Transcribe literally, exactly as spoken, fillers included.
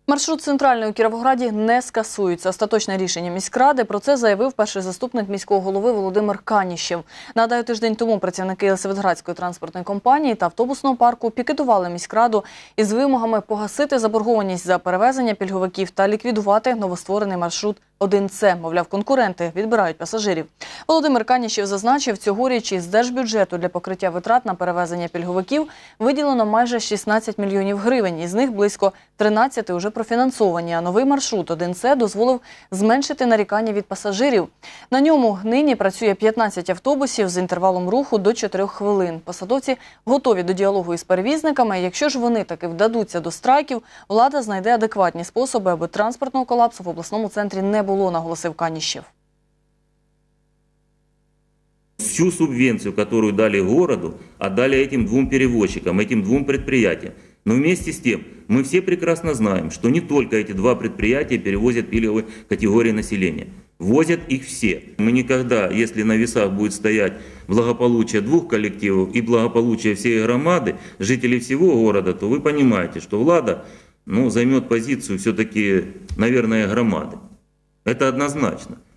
Маршрут центральний у Кіровограді не скасується. Остаточне рішення міськради. Про це заявив перший заступник міського голови Володимир Каніщев. Нагадаю, тиждень тому працівники Єлисаветградської транспортної компанії та автобусного парку пікетували міськраду із вимогами погасити заборгованість за перевезення пільговиків та ліквідувати новостворений маршрут один С. Мовляв, конкуренти відбирають пасажирів. Володимир Каніщев зазначив, цьогоріч із держбюджету для покриття витрат на перевезення пільговиків виділено майже шістнадцять мільйонів гривень. Із них близько тринадцять уже профінансовані, а новий маршрут один С дозволив зменшити нарікання від пасажирів. На ньому нині працює п'ятнадцять автобусів з інтервалом руху до чотирьох хвилин. Посадовці готові до діалогу із перевізниками. Якщо ж вони таки вдадуться до страйків, влада знайде адекватні способи, аби транспортного колапсу в обласному центрі не було, наголосив Каніщев. Всю субвенцию, которую дали городу, отдали этим двум перевозчикам, этим двум предприятиям. Но вместе с тем, мы все прекрасно знаем, что не только эти два предприятия перевозят пільговые категории населения. Возят их все. Мы никогда, если на весах будет стоять благополучие двух коллективов и благополучие всей громады, жителей всего города, то вы понимаете, что влада ну, займет позицию все-таки, наверное, громады. Это однозначно.